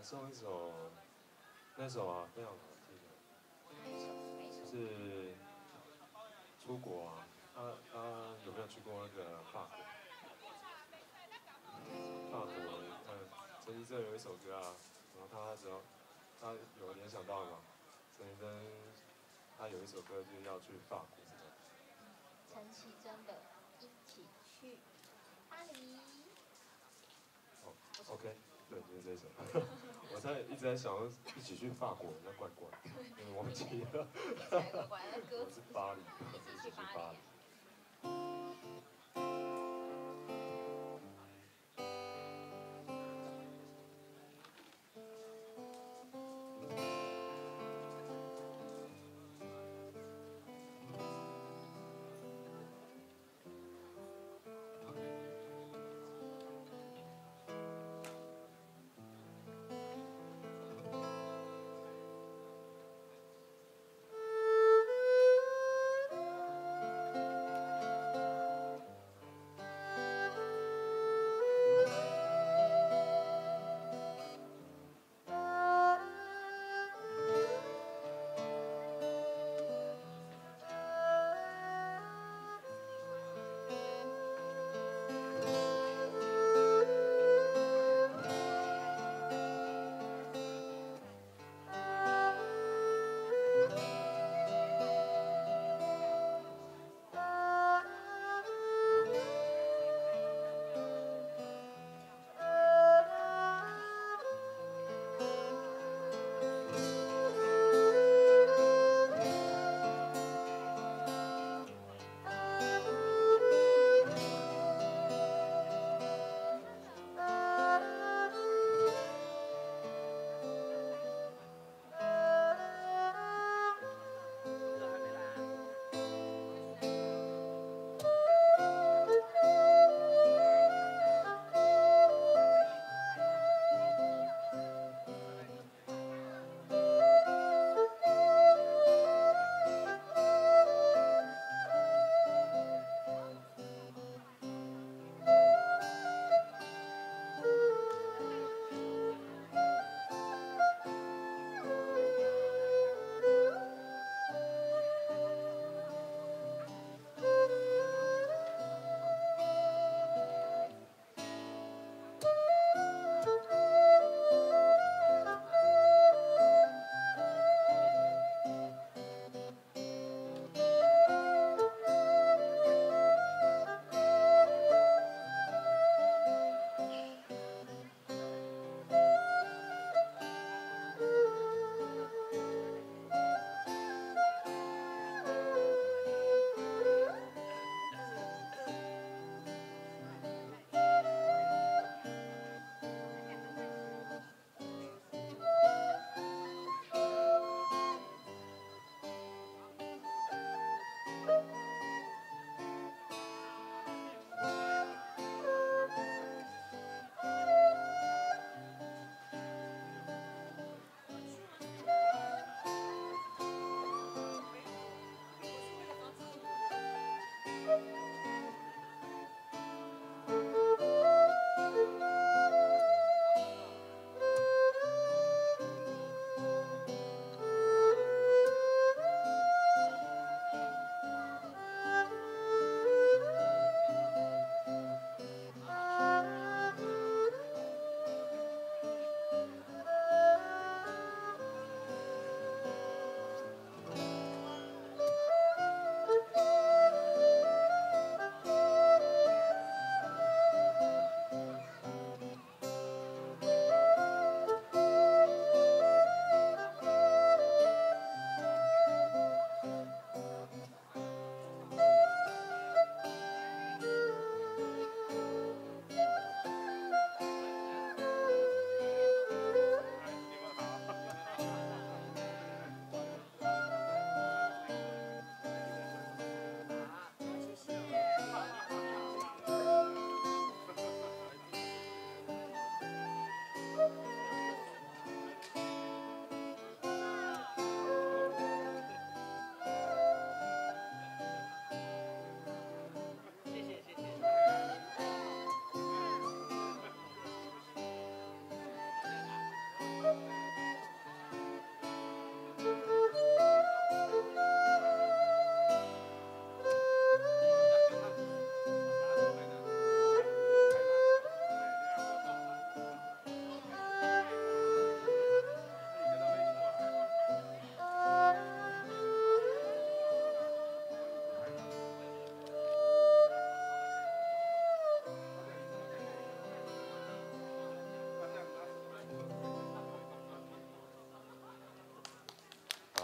送一首，那首啊非常好听的，就是出国啊，有没有去过那个法国？法国，陈绮贞有一首歌啊，然后他有联想到嘛，陈绮贞他有一首歌就是要去法国的。 陈绮贞的《一起去巴黎》。 哦，OK，对，就是这首。我一直在想，一起去法国，那怪怪，忘记了。 怪怪的歌我是巴黎， 一起去巴黎。 巴黎。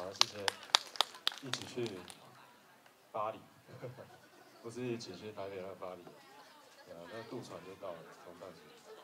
谢谢，一起去巴黎，不是一起去台北那个巴黎，对啊，那渡船就到了，从淡水。